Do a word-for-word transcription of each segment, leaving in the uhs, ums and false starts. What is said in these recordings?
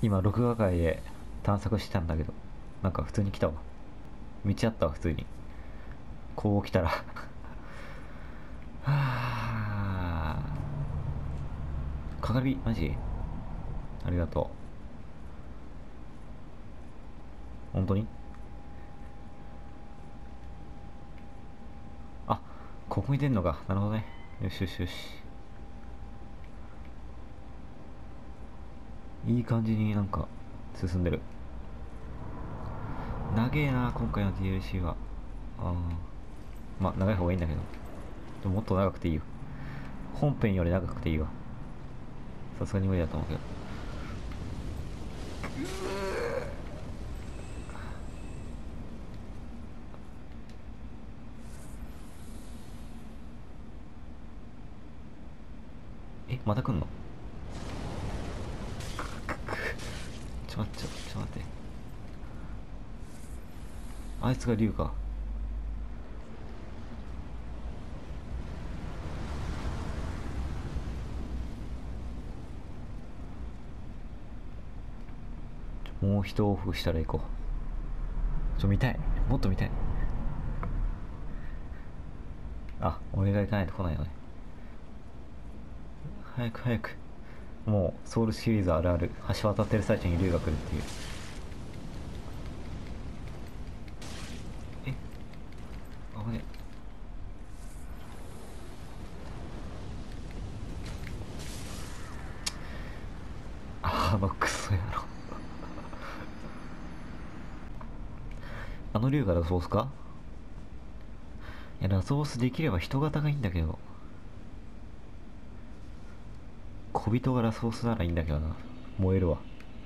今録画界で探索してたんだけど、なんか普通に来たわ。道あったわ、普通に。こう来たらはあ。かかりマジありがとう。本当に。あ、ここに出んのか。なるほどね。よしよしよし。いい感じになんか進んでる。長えな今回の ディーエルシー は。あー、まあ長い方がいいんだけど、でももっと長くていいよ。本編より長くていいわ。さすがに無理だと思うけど。え、また来んの？ちょ待ってちょちょ待って。あいつが竜か。もう一往復したら行こう。ちょ見たい、もっと見たい。あ、俺が行かないと来ないよね。早く早く。もうソウルシリーズあるある、橋渡ってる最中に竜が来るっていう。え、あぶね。あのクソ野郎。あの竜がラスボスか？いや、ラスボスできれば人型がいいんだけど、小人がラスボスならいいんだけどな。燃えるわ。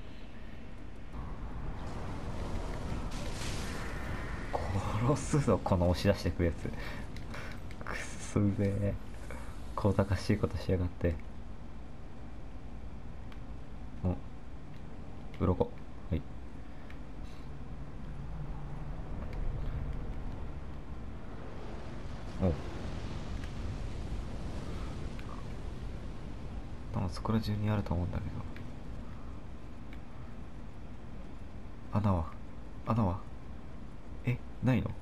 殺すぞこの押し出してくるやつ。くっそうぜえ。小賢しいことしやがって。お、鱗。はい。お、多分そこら中にあると思うんだけど。穴は穴はえ、ないの？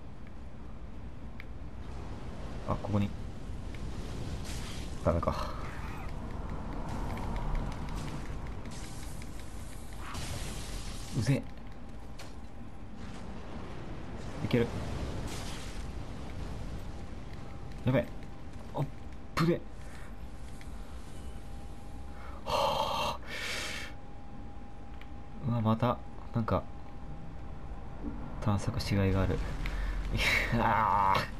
あ、ここに。ダメか。うぜえ。いける。やべえ。あっぶね。うわ、またなんか探索しがいがある。いやー、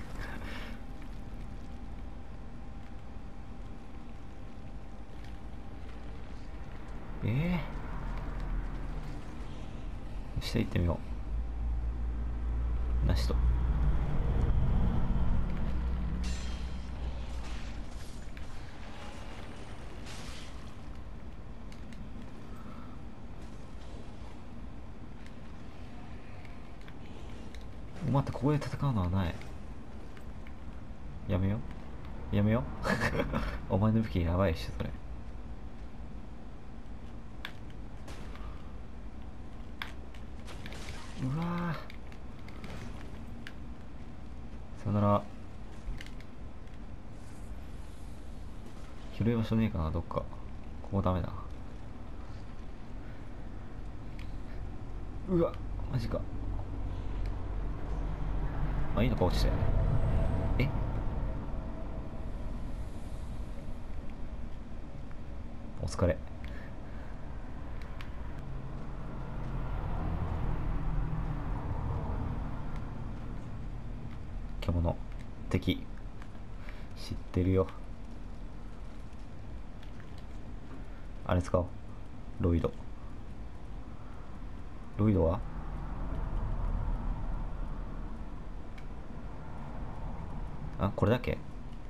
えー、下行ってみよう。なしと。待って、ここで戦うのはない。やめよやめよお前の武器やばいしそれ。うわー、さよなら。広い場所ねえかな、どっか。ここダメだ。うわ、マジか。あ、いいのか落ちて。え、お疲れ。獣敵知ってるよ。あれ使おう。ロイド。ロイドはあ、これだけ。よ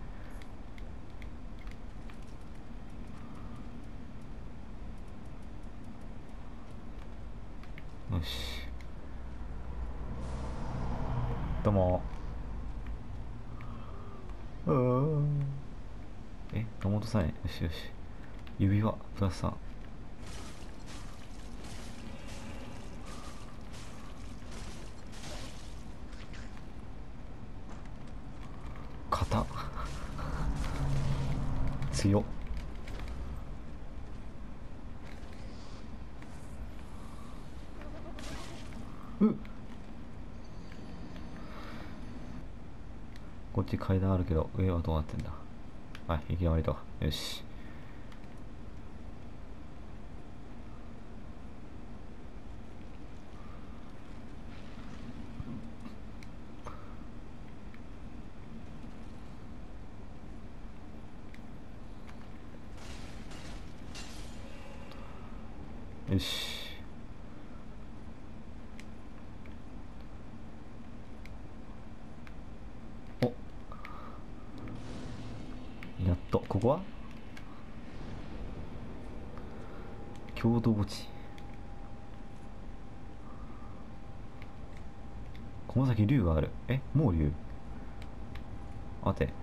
し。どうも。うーえ、野本さん、よしよし。指輪プラスさん。 硬っ。強っ。うっ、こっち階段あるけど上はどうなってんだ。はい、行き止まりと。よし。よし。お、やっと。ここは郷土墓地。この先竜がある。え、もう竜？待て。よ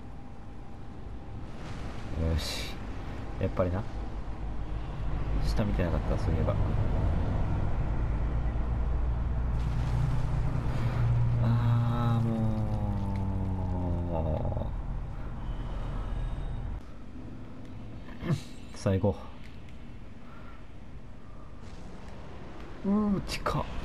し。やっぱりな。下見てなかった、そういえば。あー、もう。最後。うー、近っ。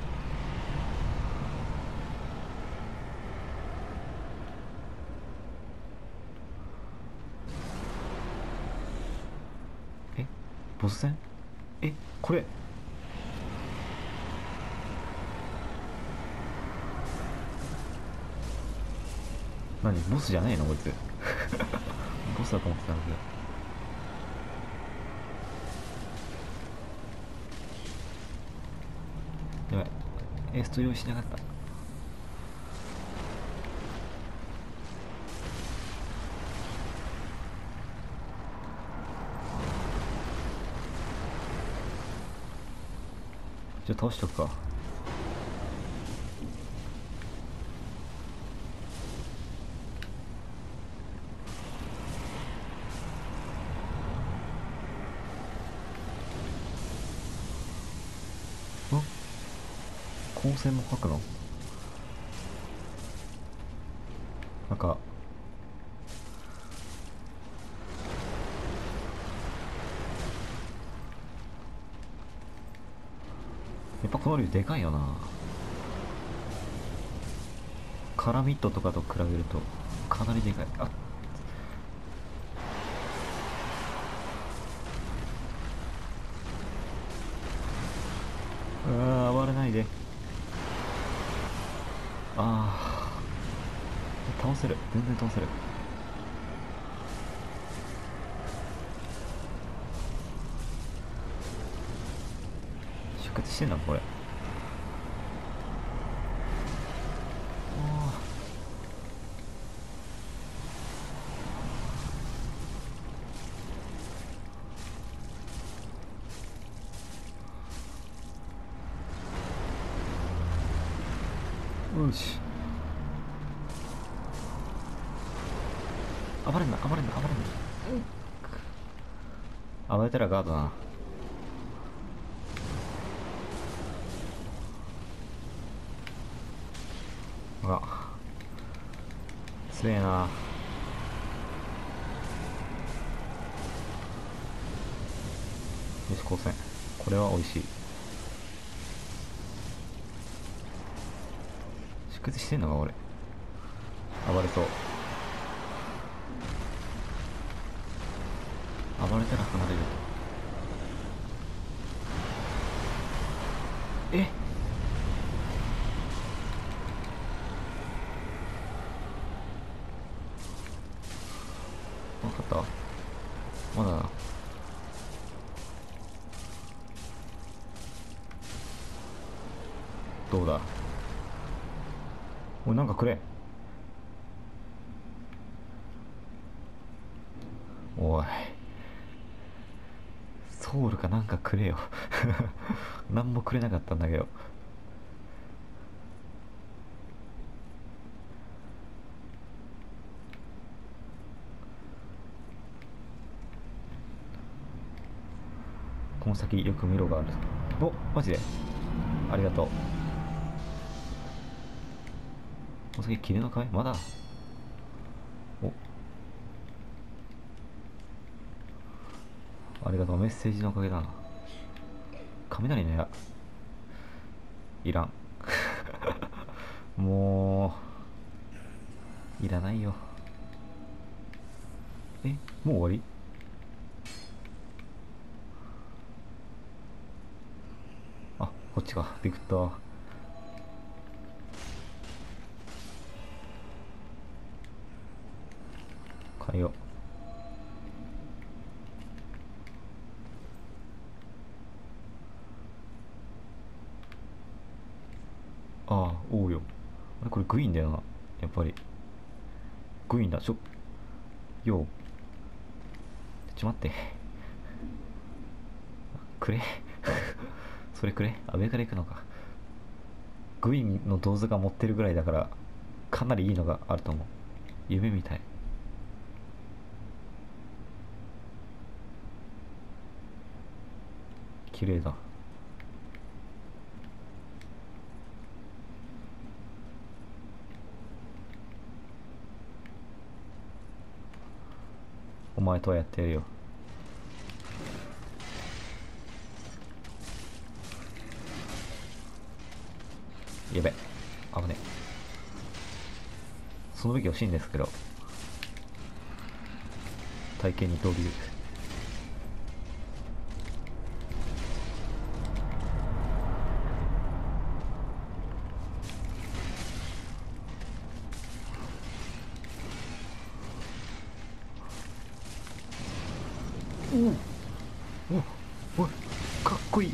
え、ボス戦？え、これ。何、ボスじゃないのこいつ。ボスだと思ってたんだけど。やばい、エースト用意しなかった。じゃあ倒しとくか。ん、光線も描くの？なんかやっぱこの竜でかいよな。カラミットとかと比べるとかなりでかい。あ、うわー、暴れないで。あー、倒せる、全然倒せる。出血してんだこれ。よし。暴れんな、暴れんな、暴れんな。暴れたらガードな。うわ、強えな。よし、光線。これは美味しい。出血してんのか俺。暴れそう。暴れたら離れると。え、分かった。まだな。どうだ。おい、なんかくれ。おい、ソウルかなんかくれよ。何もくれなかったんだけど。この先よく見ろがある。お、マジでありがとう。この先霧の壁まだ。お、 ありがとう、メッセージのおかげだな。雷の矢いらん。もういらないよ。え、もう終わり？あ、こっちか。ビクター。変えよう。ああ、おうよ。あれこれグイーンだよな。やっぱり。グイーンだ。ちょ、よう。ちょ、待って。くれ。それくれ。あ、上から行くのか。グイーンの銅像が持ってるぐらいだから、かなりいいのがあると思う。夢みたい。綺麗だ。お前とはやってやるよ。やべ。危ね。その武器欲しいんですけど、体験二刀流。おおお、かっこいい。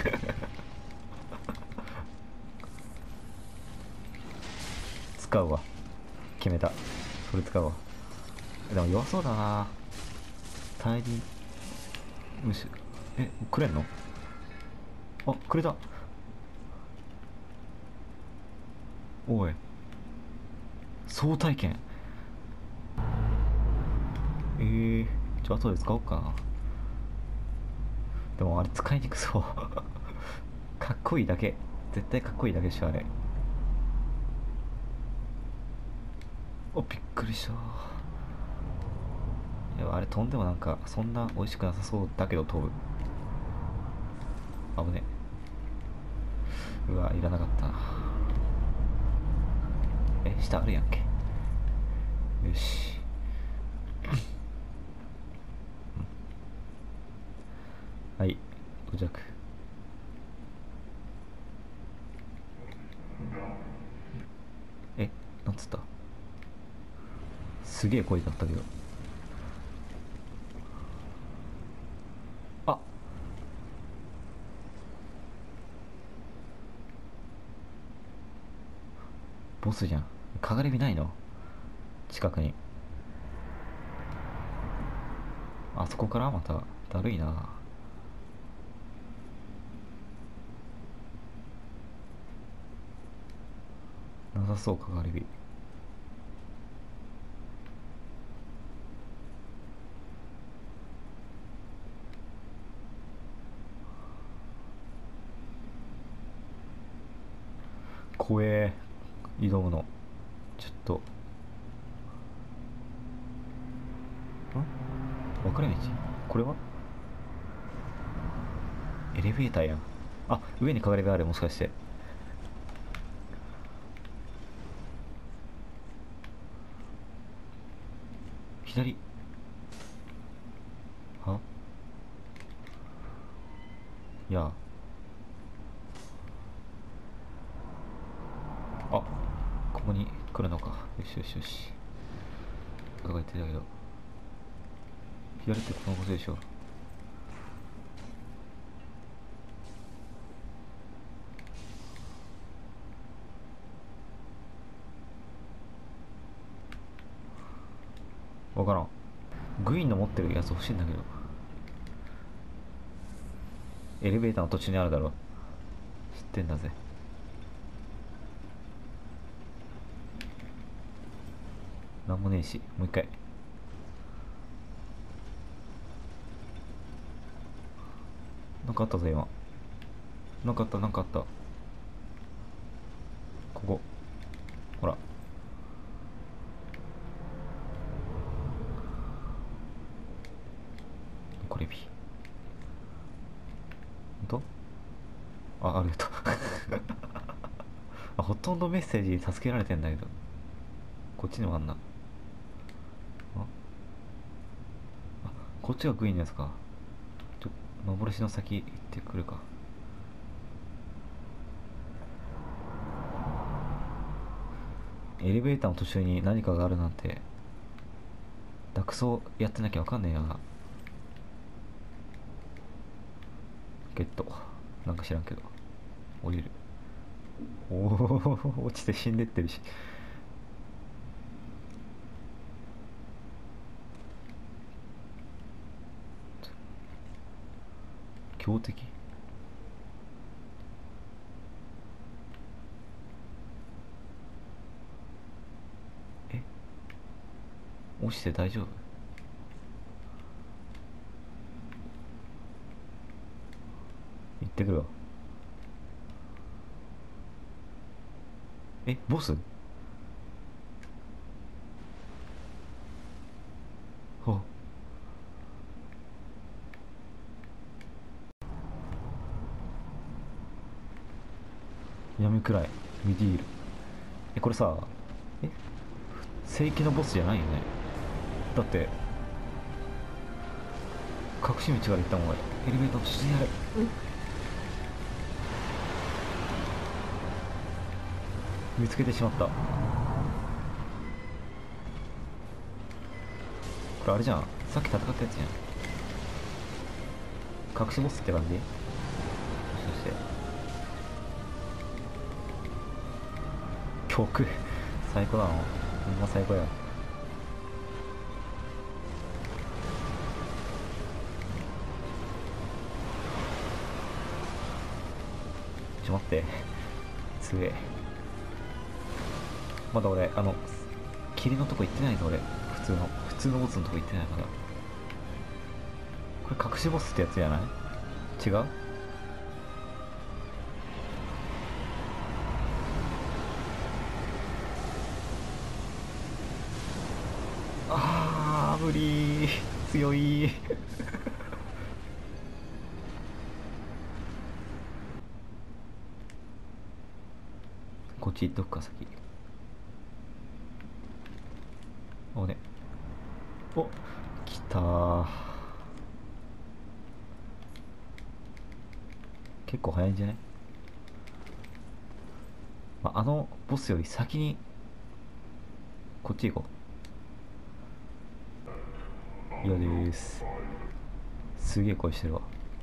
使うわ。決めた。それ使うわ。でも弱そうだな。大輪虫。え、くれんの？あ、くれた。おい、総体験。えー、ちょ、後で使おうかな。でもあれ使いにくそう。かっこいいだけ。絶対かっこいいだけでしょ、あれ。お、びっくりした。いや、あれ飛んでもなんか、そんな美味しくなさそうだけど飛ぶ。危ね。うわ、いらなかったな。え、下あるやんけ。よし。はい、到着。え、なんつった？すげえ声だったけど。あ、ボスじゃん。かがり火ないの？近くに。あそこからまた、だるいな。なさそう、かがり火。怖え。挑むの。ちょっと。ん、分かれ道？これはエレベーターやん。あ、上にかがり火ある、もしかして。左。はいや、あ、ここに来るのか。よしよしよし。とか言ってたけど、左ってこのことでしょ。わからん。グイーンの持ってるやつ欲しいんだけど。エレベーターの途中にあるだろ。知ってんだぜ。なんもねえし、もう一回。なんかあったぞ今。なんかあった、なんかあった。ここ、ほら。これ火。 とあ、ありがとうあ、ほとんどメッセージ助けられてんだけど、こっちにもあんな。あ、あ、こっちがグイーンのやつか。ちょ幻の先行ってくるか。エレベーターの途中に何かがあるなんて、ダクソやってなきゃわかんねえよな。ゲット。なんか知らんけど降りる。おお、落ちて死んでってるし。強敵。え、落ちて大丈夫？行ってくるわ。え、ボス？あ、闇くらいミディール。え、これさ、え、正規のボスじゃないよね？だって隠し道から行ったもん。エレベーター途中にある。見つけてしまった。これあれじゃん、さっき戦ったやつじゃん。隠しボスって感じ。もしかして曲最高だな。ほんま最高や。ちょ待って、すげえ。まだ俺あの霧のとこ行ってないぞ俺。普通の普通のボスのとこ行ってないまだ。これ隠しボスってやつじゃない？違う？あー無理、強いこっち行っとくか先。おね、お、来たー。結構早いんじゃない？まあ、あのボスより先にこっち行こう。嫌でーす。すげえ声してるわ。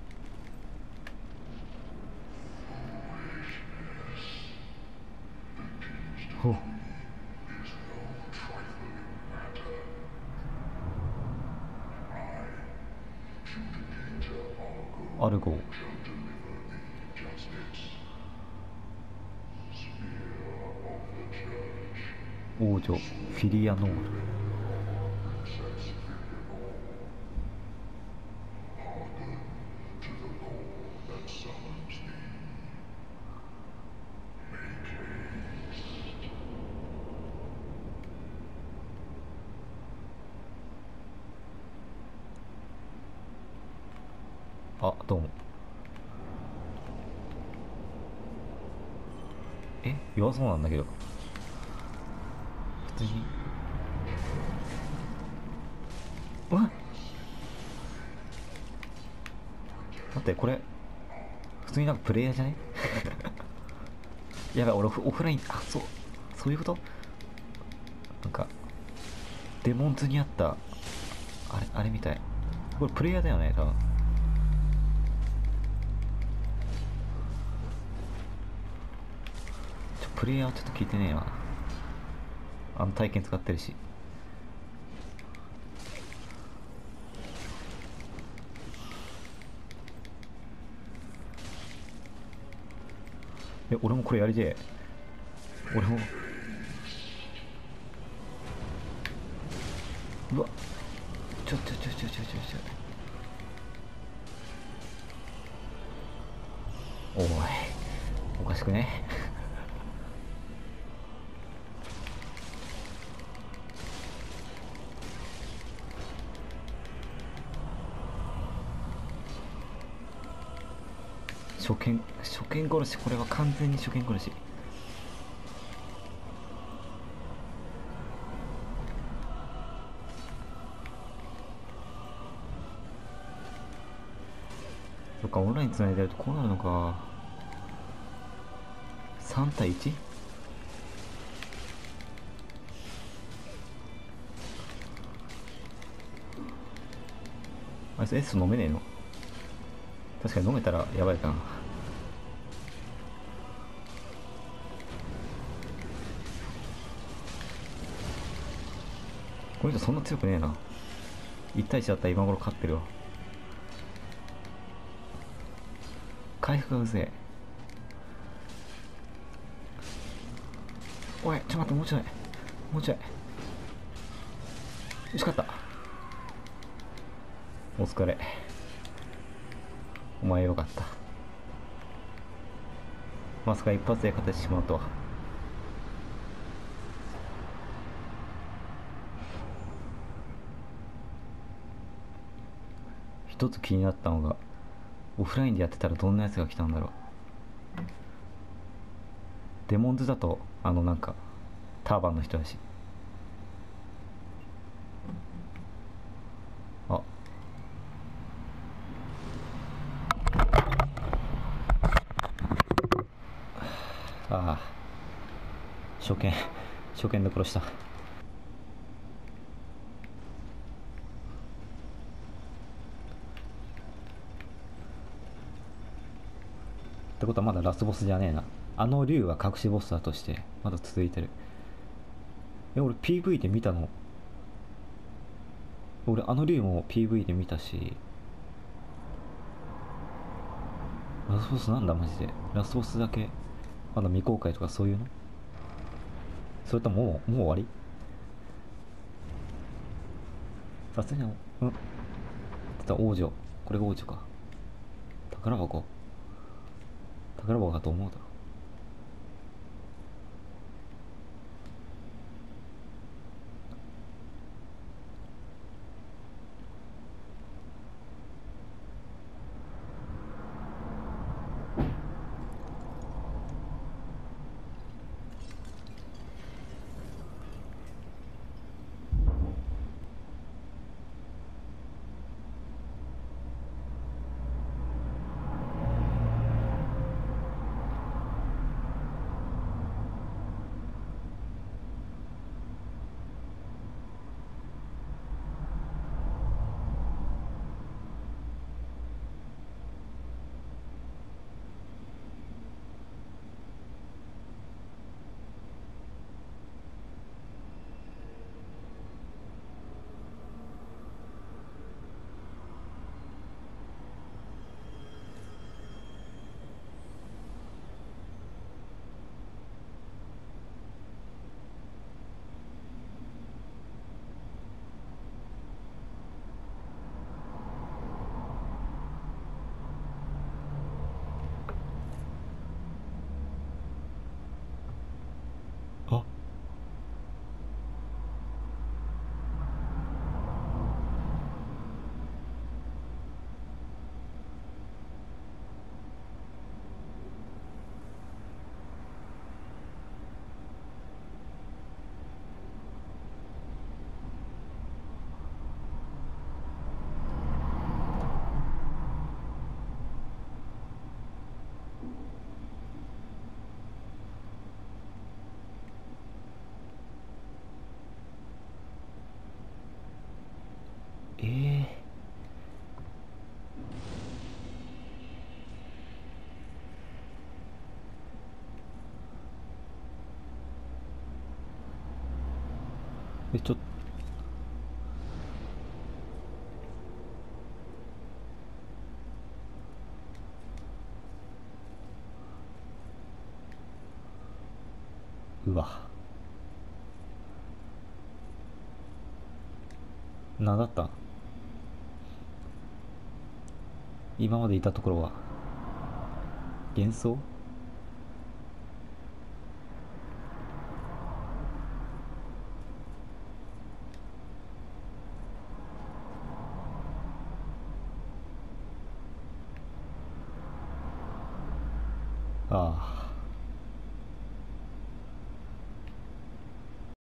ほう、アルゴ王女フィリアノール。あ、どうも。え、弱そうなんだけど普通に。うわっ、待って、これ普通になんかプレイヤーじゃね？やばい、俺オフオフライン、あ、そうそういうこと。なんかデモンズにあったあれあれみたい。これプレイヤーだよね多分。ちょプレイヤーはちょっと聞いてねえな。あの体験使ってるし。え、俺もこれやりてえ。俺も。うわ、ちょちょちょちょちょちょちょ、おい、おかしくね？ 初見初見殺し、これは完全に初見殺し。そっか、オンラインつないでるとこうなるのか。さんたいいち。あいつ S 飲めねえの？確かに飲めたらやばいかな。この人そんな強くねえな。いち対いちだったら今頃勝ってるわ。回復がうぜえ。おい、ちょっと待って、もうちょいもうちょい。惜しかった。お疲れ。お前よかった。まさか一発で勝ててしまうとは。一つ気になったのが、オフラインでやってたらどんなやつが来たんだろう。デモンズだとあのなんかターバンの人だし。あ、ああ、初見初見で殺した。ってことはまだラスボスじゃねえな。あの竜は隠しボスだとしてまだ続いてる。え、俺 ピーブイ で見たの。俺あの竜も ピーブイ で見たし。ラスボスなんだマジで。ラスボスだけまだ未公開とかそういうの？それとももうもう終わり？さすがに、うん。王女。これが王女か。宝箱。宝箱かと思うだろ。あ、ええー、え、ちょっと、うわ。なんだった？今までいたところは幻想？ あ